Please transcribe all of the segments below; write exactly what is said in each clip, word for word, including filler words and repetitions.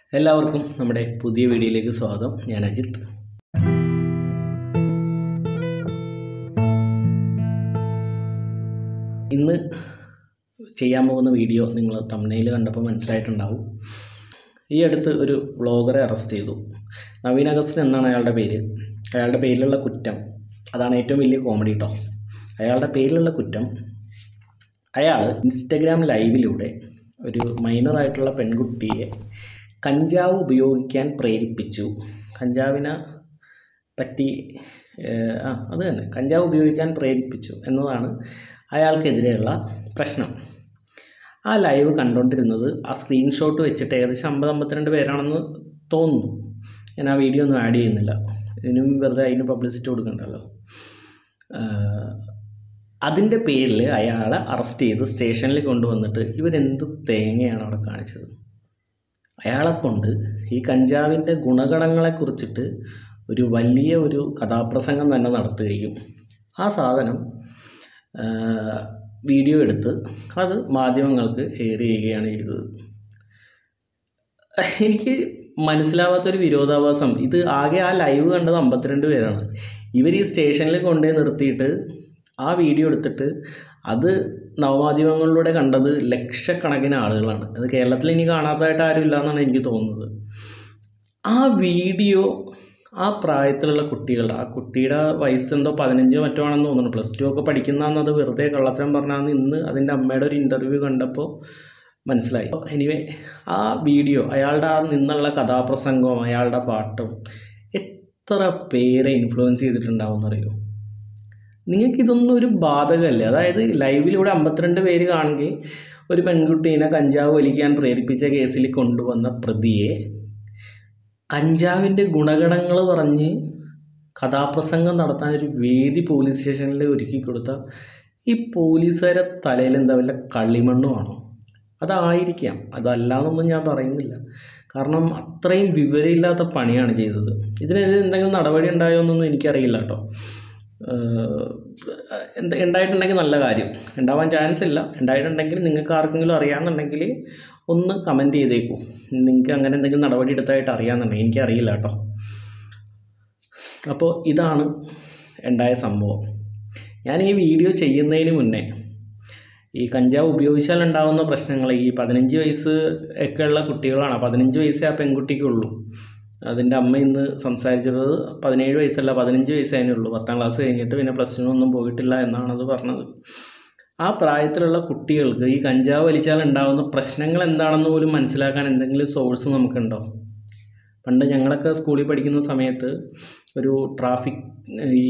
എല്ലാവർക്കും നമ്മുടെ പുതിയ വീഡിയോയിലേക്ക് സ്വാഗതം. ഞാൻ അജിത്ത്. ഇന്ന് ചെയ്യാൻ പോകുന്ന വീഡിയോ നിങ്ങൾ തംബ്നെയിൽ കണ്ടപ്പോൾ മനസ്സിലായിട്ടുണ്ടാവും. ഈ അടുത്ത് ഒരു വ്ളോഗറെ അറസ്റ്റ് ചെയ്തു. നവീൻ അഗസ്റ്റിൻ എന്നാണ് അയാളുടെ പേര്. അയാളുടെ പേരിലുള്ള കുറ്റം അതാണ് ഏറ്റവും വലിയ കോമഡി കേട്ടോ. അയാളുടെ പേരിലുള്ള കുറ്റം, അയാൾ ഇൻസ്റ്റഗ്രാം ലൈവിലൂടെ ഒരു മൈനറായിട്ടുള്ള പെൺകുട്ടിയെ കഞ്ചാവ് ഉപയോഗിക്കാൻ പ്രേരിപ്പിച്ചു. കഞ്ചാവിനെ പറ്റി ആ അത് തന്നെ കഞ്ചാവ് ഉപയോഗിക്കാൻ പ്രേരിപ്പിച്ചു എന്നതാണ് അയാൾക്കെതിരെയുള്ള പ്രശ്നം. ആ ലൈവ് കണ്ടുകൊണ്ടിരുന്നത് ആ സ്ക്രീൻഷോട്ട് വെച്ചിട്ട് ഏകദേശം അമ്പത് അമ്പത്തിരണ്ട് പേരാണെന്ന് തോന്നുന്നു. ഞാൻ ആ വീഡിയോ ഒന്നും ആഡ് ചെയ്യുന്നില്ല, ഇതിനും വെറുതെ അതിന് പബ്ലിസിറ്റി കൊടുക്കണ്ടല്ലോ. അതിൻ്റെ പേരിൽ അയാളെ അറസ്റ്റ് ചെയ്ത് സ്റ്റേഷനിൽ കൊണ്ടുവന്നിട്ട് ഇവരെന്ത് തേങ്ങയാണ് അവിടെ കാണിച്ചത്. അയാളെ കൊണ്ട് ഈ കഞ്ചാവിൻ്റെ ഗുണഗണങ്ങളെക്കുറിച്ചിട്ട് ഒരു വലിയ ഒരു കഥാപ്രസംഗം തന്നെ നടത്തുകയും ആ സാധനം വീഡിയോ എടുത്ത് അത് മാധ്യമങ്ങൾക്ക് ഷെയർ ചെയ്യുകയാണ് ചെയ്തത്. എനിക്ക് മനസ്സിലാവാത്തൊരു വിരോധാഭാസം. ഇത് ആകെ ആ ലൈവ് കണ്ടത് അമ്പത്തിരണ്ട് പേരാണ്. ഇവർ ഈ സ്റ്റേഷനിൽ കൊണ്ടുപോയി നിർത്തിയിട്ട് ആ വീഡിയോ എടുത്തിട്ട് അത് നവമാധ്യമങ്ങളിലൂടെ കണ്ടത് ലക്ഷക്കണക്കിന് ആളുകളാണ്. അത് കേരളത്തിൽ ഇനി കാണാത്തതായിട്ട് ആരും ഇല്ല എന്നാണ് എനിക്ക് തോന്നുന്നത്. ആ വീഡിയോ ആ പ്രായത്തിലുള്ള കുട്ടികൾ, ആ കുട്ടിയുടെ വയസ്സ് എന്തോ പതിനഞ്ചോ മറ്റോ ആണെന്ന് തോന്നുന്നു, പ്ലസ് ടു ഒക്കെ പഠിക്കുന്നതെന്നത് വെറുതെ കള്ളത്തരം പറഞ്ഞാന്ന് ഇന്ന് അതിൻ്റെ അമ്മയുടെ ഒരു ഇൻ്റർവ്യൂ കണ്ടപ്പോൾ മനസ്സിലായി. എനിവേ, ആ വീഡിയോ, അയാളുടെ ആ നിന്നുള്ള കഥാപ്രസംഗവും അയാളുടെ പാട്ടും എത്ര പേരെ ഇൻഫ്ലുവൻസ് ചെയ്തിട്ടുണ്ടാവും എന്നറിയോ? നിങ്ങൾക്കിതൊന്നും ഒരു ബാധകമല്ലേ? അതായത് ലൈവിലൂടെ അമ്പത്തിരണ്ട് പേര് കാണുകയും ഒരു പെൺകുട്ടീനെ കഞ്ചാവ് വലിക്കാൻ പ്രേരിപ്പിച്ച കേസിൽ കൊണ്ടുവന്ന പ്രതിയെ കഞ്ചാവിൻ്റെ ഗുണഗണങ്ങൾ പറഞ്ഞ് കഥാപ്രസംഗം നടത്താനൊരു വേദി പോലീസ് സ്റ്റേഷനിൽ ഒരുക്കി കൊടുത്ത ഈ പോലീസുകാരെ തലയിൽ എന്താ വല്ല കളിമണ്ണുമാണോ? അതായിരിക്കാം, അതല്ലാന്നൊന്നും ഞാൻ പറയുന്നില്ല. കാരണം അത്രയും വിവരമില്ലാത്ത പണിയാണ് ചെയ്തത്. ഇതിനെതിരെ എന്തെങ്കിലും നടപടി ഉണ്ടായോ എന്നൊന്നും എനിക്കറിയില്ല കേട്ടോ. എന്ത് ഉണ്ടായിട്ടുണ്ടെങ്കിൽ നല്ല കാര്യം. ഉണ്ടാവാൻ ചാൻസ് ഇല്ല. ഉണ്ടായിട്ടുണ്ടെങ്കിൽ നിങ്ങൾക്ക് ആർക്കെങ്കിലും അറിയാമെന്നുണ്ടെങ്കിൽ ഒന്ന് കമൻറ്റ് ചെയ്തേക്കൂ. നിങ്ങൾക്ക് അങ്ങനെ എന്തെങ്കിലും നടപടി എടുത്തായിട്ട് അറിയാമെന്നുണ്ടെങ്കിൽ. എനിക്കറിയില്ല കേട്ടോ. അപ്പോൾ ഇതാണ് ഉണ്ടായ സംഭവം. ഞാൻ ഈ വീഡിയോ ചെയ്യുന്നതിന് മുന്നേ ഈ കഞ്ചാവ് ഉപയോഗിച്ചാൽ ഉണ്ടാകുന്ന പ്രശ്നങ്ങൾ, ഈ പതിനഞ്ച് വയസ്സ് ഒക്കെ ഉള്ള കുട്ടികളാണ്, പതിനഞ്ച് വയസ്സേ ആ പെൺകുട്ടിക്കുള്ളൂ. അതിൻ്റെ അമ്മ ഇന്ന് സംസാരിച്ചത് പതിനേഴ് വയസ്സല്ല പതിനഞ്ച് വയസ്സേ ഉള്ളൂ. പത്താം ക്ലാസ് കഴിഞ്ഞിട്ട് പിന്നെ പ്ലസ് ടു ഒന്നും പോയിട്ടില്ല എന്നാണത് പറഞ്ഞത്. ആ പ്രായത്തിലുള്ള കുട്ടികൾക്ക് ഈ കഞ്ചാവ് വലിച്ചാൽ ഉണ്ടാകുന്ന പ്രശ്നങ്ങൾ എന്താണെന്ന് പോലും മനസ്സിലാക്കാൻ എന്തെങ്കിലും സോഴ്സ് നമുക്കുണ്ടോ? പണ്ട് ഞങ്ങളൊക്കെ സ്കൂളിൽ പഠിക്കുന്ന സമയത്ത് ഒരു ട്രാഫിക് ഈ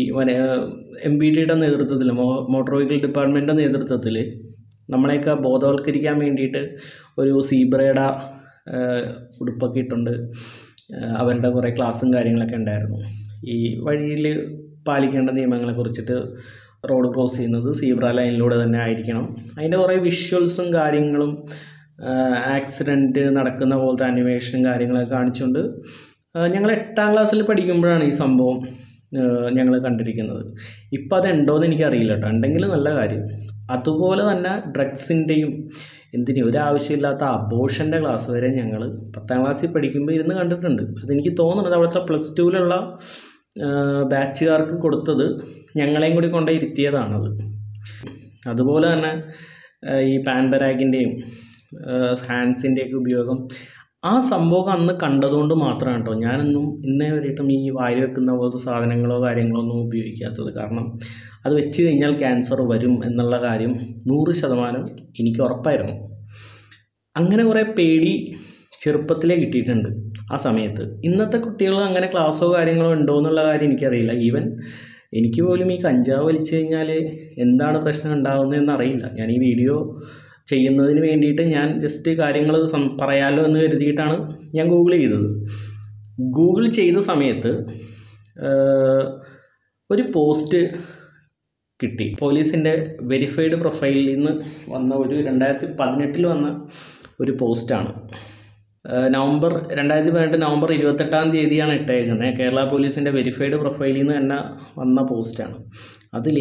എം ബി ഡിയുടെ നേതൃത്വത്തിൽ, മോ മോട്ടോർ വെഹിക്കിൾ ഡിപ്പാർട്ട്മെൻറ്റിൻ്റെ നേതൃത്വത്തിൽ നമ്മളെയൊക്കെ ബോധവൽക്കരിക്കാൻ വേണ്ടിയിട്ട് ഒരു സീബ്രയുടെ ഉടുപ്പൊക്കെ ഇട്ടുണ്ട് അവരുടെ കുറേ ക്ലാസ്സും കാര്യങ്ങളൊക്കെ ഉണ്ടായിരുന്നു. ഈ വഴിയിൽ പാലിക്കേണ്ട നിയമങ്ങളെ കുറിച്ചിട്ട്, റോഡ് ക്രോസ് ചെയ്യുന്നത് സീബ്ര ലൈനിലൂടെ തന്നെ ആയിരിക്കണം, അതിൻ്റെ കുറേ വിഷ്വൽസും കാര്യങ്ങളും ആക്സിഡൻറ്റ് നടക്കുന്ന പോലത്തെ അനിമേഷനും കാര്യങ്ങളൊക്കെ കാണിച്ചുകൊണ്ട് ഞങ്ങൾ എട്ടാം ക്ലാസ്സിൽ പഠിക്കുമ്പോഴാണ് ഈ സംഭവം ഞങ്ങൾ കണ്ടിരിക്കുന്നത്. ഇപ്പം അതുണ്ടോയെന്ന് എനിക്കറിയില്ല കേട്ടോ. ഉണ്ടെങ്കിൽ നല്ല കാര്യം. അതുപോലെ തന്നെ ഡ്രഗ്സിൻ്റെയും എന്തിനും ഒരാവശ്യമില്ലാത്ത അബോർഷൻ്റെ ക്ലാസ് വരെ ഞങ്ങൾ പത്താം ക്ലാസ്സിൽ പഠിക്കുമ്പോൾ ഇരുന്ന് കണ്ടിട്ടുണ്ട്. അതെനിക്ക് തോന്നുന്നത് അവിടുത്തെ പ്ലസ് ടുവിലുള്ള ബാച്ചുകാർക്ക് കൊടുത്തത് ഞങ്ങളെയും കൂടി കൊണ്ട് ഇരുത്തിയതാണത്. അതുപോലെ തന്നെ ഈ പാൻപരാഗിൻ്റെയും ഹാൻഡ്സിൻ്റെയൊക്കെ ഉപയോഗം, ആ സംഭവം അന്ന് കണ്ടതുകൊണ്ട് മാത്രമാണ് കേട്ടോ ഞാനൊന്നും ഇന്നേ വരെയിട്ടും ഈ വായിൽ വെക്കുന്ന പോലത്തെ സാധനങ്ങളോ കാര്യങ്ങളോ ഒന്നും ഉപയോഗിക്കാത്തത്. കാരണം അത് വെച്ച് കഴിഞ്ഞാൽ ക്യാൻസർ വരും എന്നുള്ള കാര്യം നൂറ് ശതമാനം എനിക്ക് ഉറപ്പായിരുന്നു. അങ്ങനെ കുറേ പേടി ചെറുപ്പത്തിലേ കിട്ടിയിട്ടുണ്ട് ആ സമയത്ത്. ഇന്നത്തെ കുട്ടികൾ അങ്ങനെ ക്ലാസ്സോ കാര്യങ്ങളോ ഉണ്ടോ എന്നുള്ള കാര്യം എനിക്കറിയില്ല. ഈവൻ എനിക്ക് പോലും ഈ കഞ്ചാവ് വലിച്ചു കഴിഞ്ഞാൽ എന്താണ് പ്രശ്നം ഉണ്ടാകുന്നതെന്ന് അറിയില്ല. ഞാൻ ഈ വീഡിയോ ചെയ്യുന്നതിന് വേണ്ടിയിട്ട് ഞാൻ ജസ്റ്റ് കാര്യങ്ങൾ പറയാമല്ലോ എന്ന് കരുതിയിട്ടാണ് ഞാൻ ഗൂഗിൾ ചെയ്തത്. ഗൂഗിൾ ചെയ്ത സമയത്ത് ഒരു പോസ്റ്റ് കിട്ടി. പോലീസിൻ്റെ വെരിഫൈഡ് പ്രൊഫൈലിൽ നിന്ന് വന്ന ഒരു രണ്ടായിരത്തി പതിനെട്ടിൽ വന്ന ഒരു പോസ്റ്റാണ്. നവംബർ രണ്ടായിരത്തി പതിനെട്ട് നവംബർ ഇരുപത്തെട്ടാം തീയതിയാണ് ഇട്ടേക്കുന്നത്. കേരള പോലീസിൻ്റെ വെരിഫൈഡ് പ്രൊഫൈലിൽ നിന്ന് തന്നെ വന്ന പോസ്റ്റാണ്. അതിൽ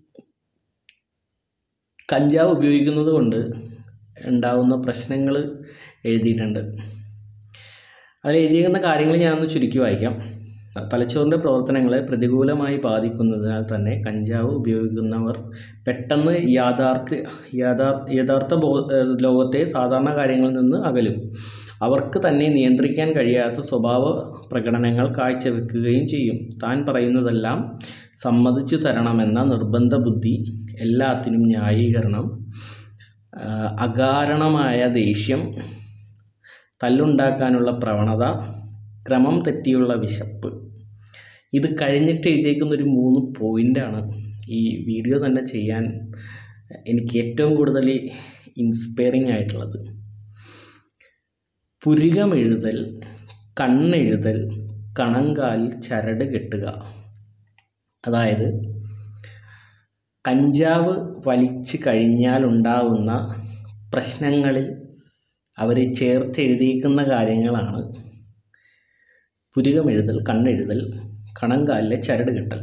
കഞ്ചാവ് ഉപയോഗിക്കുന്നത് കൊണ്ട് ഉണ്ടാകുന്ന പ്രശ്നങ്ങൾ എഴുതിയിട്ടുണ്ട്. അതിൽ എഴുതിയിരിക്കുന്ന കാര്യങ്ങൾ ഞാനൊന്ന് ചുരുക്കി വായിക്കാം. തലച്ചോറിൻ്റെ പ്രവർത്തനങ്ങളെ പ്രതികൂലമായി ബാധിക്കുന്നതിനാൽ തന്നെ കഞ്ചാവ് ഉപയോഗിക്കുന്നവർ പെട്ടെന്ന് യാഥാർത്ഥ്യ യാഥാർ യഥാർത്ഥ ബോ ലോകത്തെ സാധാരണ കാര്യങ്ങളിൽ നിന്ന് അകലും. അവർക്ക് തന്നെ നിയന്ത്രിക്കാൻ കഴിയാത്ത സ്വഭാവ പ്രകടനങ്ങൾ കാഴ്ചവെക്കുകയും ചെയ്യും. താൻ പറയുന്നതെല്ലാം സമ്മതിച്ചു തരണമെന്ന നിർബന്ധ ബുദ്ധി, എല്ലാത്തിനും ന്യായീകരണം, അകാരണമായ ദേഷ്യം, തല്ലുണ്ടാക്കാനുള്ള പ്രവണത, ക്രമം തെറ്റിയുള്ള വിശപ്പ്. ഇത് കഴിഞ്ഞിട്ട് എഴുതിയേക്കുന്നൊരു മൂന്ന് പോയിൻ്റാണ് ഈ വീഡിയോ തന്നെ ചെയ്യാൻ എനിക്ക് ഏറ്റവും കൂടുതൽ ഇൻസ്പയറിംഗ് ആയിട്ടുള്ളത്. പുരികമെഴുതൽ, കണ്ണെഴുതൽ, കണങ്കാലിൽ ചരട് കെട്ടുക. അതായത് കഞ്ചാവ് വലിച്ചു കഴിഞ്ഞാലുണ്ടാകുന്ന പ്രശ്നങ്ങളിൽ അവർ ചേർത്തെഴുതിയിരിക്കുന്ന കാര്യങ്ങളാണ് പുരികമെഴുതൽ, കണ്ണെഴുതൽ, കണങ്കാലിലെ ചരട് കെട്ടൽ.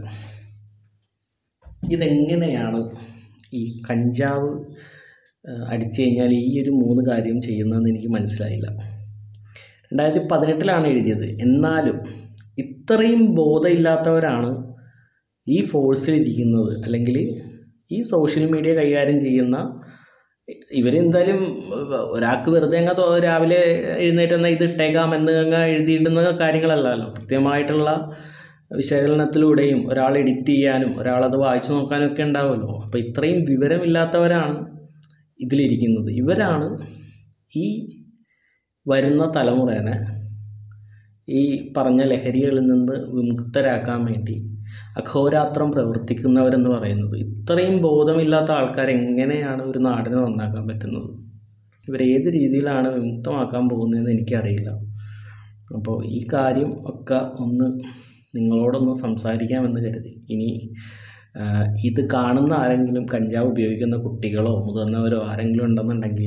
ഇതെങ്ങനെയാണ് ഈ കഞ്ചാവ് അടിച്ചു കഴിഞ്ഞാൽ ഈ ഒരു മൂന്ന് കാര്യം ചെയ്യുന്നതെന്ന് എനിക്ക് മനസ്സിലായില്ല. രണ്ടായിരത്തി പതിനെട്ടിലാണ് എഴുതിയത്. എന്നാലും ഇത്രയും ബോധമില്ലാത്തവരാണ് ഈ ഫോഴ്സിലിരിക്കുന്നത്, അല്ലെങ്കിൽ ഈ സോഷ്യൽ മീഡിയ കൈകാര്യം ചെയ്യുന്ന ഇവരെന്തായാലും ഒരാൾക്ക് വെറുതെ അങ്ങ് രാവിലെ എഴുന്നേറ്റെന്നാൽ ഇത് ഇട്ടേക്കാം എന്ന് അങ്ങ് എഴുതിയിടുന്ന കാര്യങ്ങളല്ലല്ലോ. കൃത്യമായിട്ടുള്ള വിശകലനത്തിലൂടെയും ഒരാൾ എഡിറ്റ് ചെയ്യാനും ഒരാളത് വായിച്ചു നോക്കാനും ഒക്കെ ഉണ്ടാവുമല്ലോ. അപ്പോൾ ഇത്രയും വിവരമില്ലാത്തവരാണ് ഇതിലിരിക്കുന്നത്. ഇവരാണ് ഈ വരുന്ന തലമുറേനെ ഈ പറഞ്ഞ ലഹരികളിൽ നിന്ന് വിമുക്തരാക്കാൻ വേണ്ടി അഹോരാത്രം പ്രവർത്തിക്കുന്നവരെന്ന് പറയുന്നത്. ഇത്രയും ബോധമില്ലാത്ത ആൾക്കാർ എങ്ങനെയാണ് ഒരു നാടിനെ നന്നാക്കാൻ പറ്റുന്നത്? ഇവരേത് രീതിയിലാണ് വിമുക്തമാക്കാൻ പോകുന്നതെന്ന് എനിക്കറിയില്ല. അപ്പോൾ ഈ കാര്യം ഒക്കെ ഒന്ന് നിങ്ങളോടൊന്ന് സംസാരിക്കാമെന്ന് കരുതി. ഇനി ഇത് കാണുന്ന ആരെങ്കിലും കഞ്ചാവ് ഉപയോഗിക്കുന്ന കുട്ടികളോ മുതിർന്നവരോ ആരെങ്കിലും ഉണ്ടെന്നുണ്ടെങ്കിൽ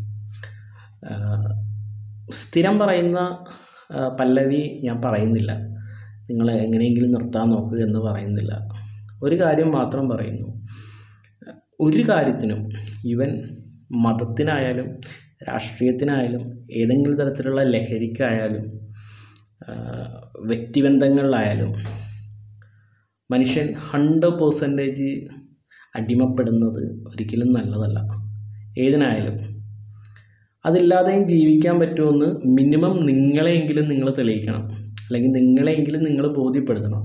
സ്ഥിരം പറയുന്ന പല്ലവി ഞാൻ പറയുന്നില്ല, നിങ്ങൾ എങ്ങനെയെങ്കിലും നിർത്താൻ നോക്കുക എന്ന് പറയുന്നില്ല. ഒരു കാര്യം മാത്രം പറയുന്നു, ഒരു കാര്യത്തിനും ഈവൻ മതത്തിനായാലും രാഷ്ട്രീയത്തിനായാലും ഏതെങ്കിലും തരത്തിലുള്ള ലഹരിക്കായാലും വ്യക്തിബന്ധങ്ങളിലായാലും മനുഷ്യൻ ഹൺഡ്രഡ് പേഴ്സൻറ്റേജ് അടിമപ്പെടുന്നത് ഒരിക്കലും നല്ലതല്ല. ഏതിനായാലും അതില്ലാതെയും ജീവിക്കാൻ പറ്റുമെന്ന് മിനിമം നിങ്ങളെയെങ്കിലും നിങ്ങൾ തെളിയിക്കണം, അല്ലെങ്കിൽ നിങ്ങളെയെങ്കിലും നിങ്ങൾ ബോധ്യപ്പെടുത്തണം.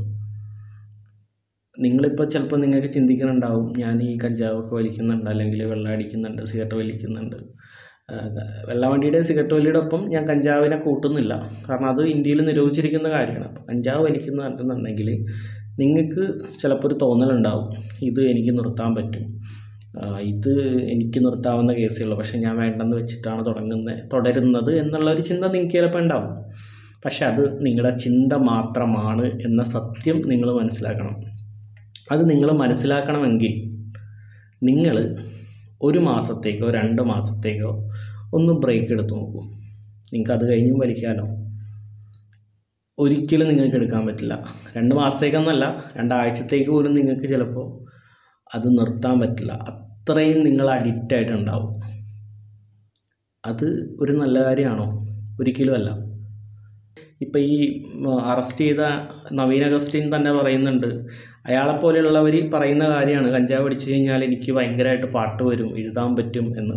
നിങ്ങളിപ്പോൾ ചിലപ്പോൾ നിങ്ങൾക്ക് ചിന്തിക്കുന്നുണ്ടാവും, ഞാൻ ഈ കഞ്ചാവൊക്കെ വലിക്കുന്നുണ്ട്, അല്ലെങ്കിൽ വെള്ളം അടിക്കുന്നുണ്ട്, സിഗരറ്റ് വലിക്കുന്നുണ്ട്. വെള്ളവണ്ടിയുടെ സിഗരറ്റ് വലിയുടെ ഒപ്പം ഞാൻ കഞ്ചാവിനെ കൂട്ടുന്നില്ല, കാരണം അത് ഇന്ത്യയിൽ നിരോധിച്ചിരിക്കുന്ന കാര്യമാണ്. അപ്പോൾ കഞ്ചാവ് വലിക്കുന്നുണ്ടെന്നുണ്ടെങ്കിൽ നിങ്ങൾക്ക് ചിലപ്പോൾ ഒരു തോന്നലുണ്ടാവും, ഇത് എനിക്ക് നിർത്താൻ പറ്റും, ഇത് എനിക്ക് നിർത്താവുന്ന കേസേ ഉള്ളൂ, പക്ഷേ ഞാൻ വേണ്ടെന്ന് വെച്ചിട്ടാണ് തുടങ്ങുന്നത് തുടരുന്നത് എന്നുള്ളൊരു ചിന്ത നിങ്ങൾക്ക് ചിലപ്പോൾ ഉണ്ടാവും. പക്ഷെ അത് നിങ്ങളുടെ ചിന്ത മാത്രമാണ് എന്ന സത്യം നിങ്ങൾ മനസ്സിലാക്കണം. അത് നിങ്ങൾ മനസ്സിലാക്കണമെങ്കിൽ നിങ്ങൾ ഒരു മാസത്തേക്കോ രണ്ട് മാസത്തേക്കോ ഒന്ന് ബ്രേക്ക് എടുത്ത് നോക്കൂ. നിങ്ങൾക്ക് അത് കഴിഞ്ഞും വലിക്കാമല്ലോ. ഒരിക്കലും നിങ്ങൾക്ക് എടുക്കാൻ പറ്റില്ല. രണ്ട് മാസത്തേക്കൊന്നല്ല, രണ്ടാഴ്ചത്തേക്ക് പോലും നിങ്ങൾക്ക് ചിലപ്പോൾ അത് നിർത്താൻ പറ്റില്ല. അത്രയും നിങ്ങൾ അഡിക്റ്റായിട്ടുണ്ടാവും. അത് ഒരു നല്ല കാര്യമാണോ? ഒരിക്കലും അല്ല. ഇപ്പം ഈ അറസ്റ്റ് ചെയ്ത നവീൻ അഗസ്റ്റിൻ തന്നെ പറയുന്നുണ്ട്, അയാളെപ്പോലെയുള്ളവർ പറയുന്ന കാര്യമാണ്, കഞ്ചാവ് അടിച്ചു കഴിഞ്ഞാൽ എനിക്ക് ഭയങ്കരമായിട്ട് പാട്ട് വരും, എഴുതാൻ പറ്റും എന്ന്.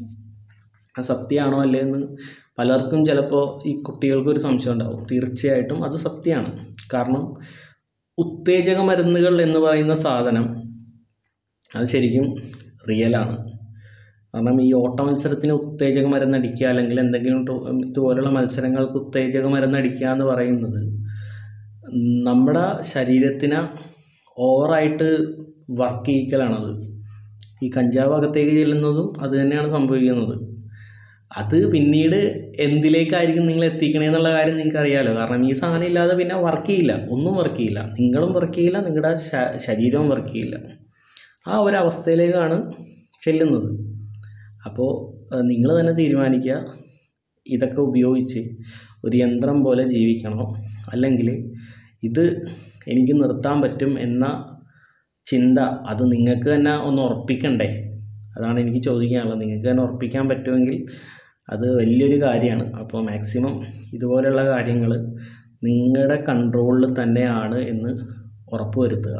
ആ സത്യമാണോ അല്ലേ എന്ന് പലർക്കും ചിലപ്പോൾ ഈ കുട്ടികൾക്കൊരു സംശയം ഉണ്ടാവും. തീർച്ചയായിട്ടും അത് സത്യമാണ്. കാരണം ഉത്തേജക മരുന്നുകൾ എന്ന് പറയുന്ന സാധനം അത് ശരിക്കും റിയലാണ്. കാരണം ഈ ഓട്ട മത്സരത്തിന് ഉത്തേജക മരുന്നടിക്കുക, അല്ലെങ്കിൽ എന്തെങ്കിലും ഇതുപോലുള്ള മത്സരങ്ങൾക്ക് ഉത്തേജക മരുന്നടിക്കുക എന്ന് പറയുന്നത് നമ്മുടെ ശരീരത്തിന് ഓവറായിട്ട് വർക്ക് ചെയ്യിക്കലാണത്. ഈ കഞ്ചാവ് അകത്തേക്ക് ചെല്ലുന്നതും അത് തന്നെയാണ് സംഭവിക്കുന്നത്. അത് പിന്നീട് എന്തിലേക്കായിരിക്കും നിങ്ങൾ എത്തിക്കണേന്നുള്ള കാര്യം നിങ്ങൾക്ക് അറിയാമല്ലോ. കാരണം ഈ സാധനം ഇല്ലാതെ പിന്നെ വർക്ക് ചെയ്യില്ല, ഒന്നും വർക്ക് ചെയ്യില്ല. നിങ്ങളും വർക്ക് ചെയ്യില്ല, നിങ്ങളുടെ ശരീരവും വർക്ക് ചെയ്യില്ല. ആ ഒരവസ്ഥയിലേക്കാണ് ചെല്ലുന്നത്. അപ്പോൾ നിങ്ങൾ തന്നെ തീരുമാനിക്കുക, ഇതൊക്കെ ഉപയോഗിച്ച് ഒരു യന്ത്രം പോലെ ജീവിക്കണോ, അല്ലെങ്കിൽ ഇത് എനിക്ക് നിർത്താൻ പറ്റും എന്ന ചിന്ത അത് നിങ്ങൾക്ക് തന്നെ ഒന്ന് ഉറപ്പിക്കണ്ടേ? അതാണ് എനിക്ക് ചോദിക്കാനുള്ളത്. നിങ്ങൾക്ക് തന്നെ ഉറപ്പിക്കാൻ പറ്റുമെങ്കിൽ അത് വലിയൊരു കാര്യമാണ്. അപ്പോൾ മാക്സിമം ഇതുപോലെയുള്ള കാര്യങ്ങൾ നിങ്ങളുടെ കൺട്രോളിൽ തന്നെയാണ് എന്ന് ഉറപ്പ് വരുത്തുക.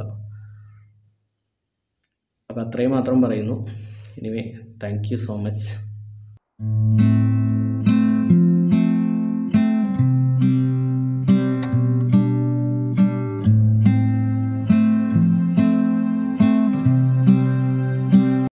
അപ്പോൾ അത്രയും മാത്രം പറയുന്നു. Anyway, thank you so much.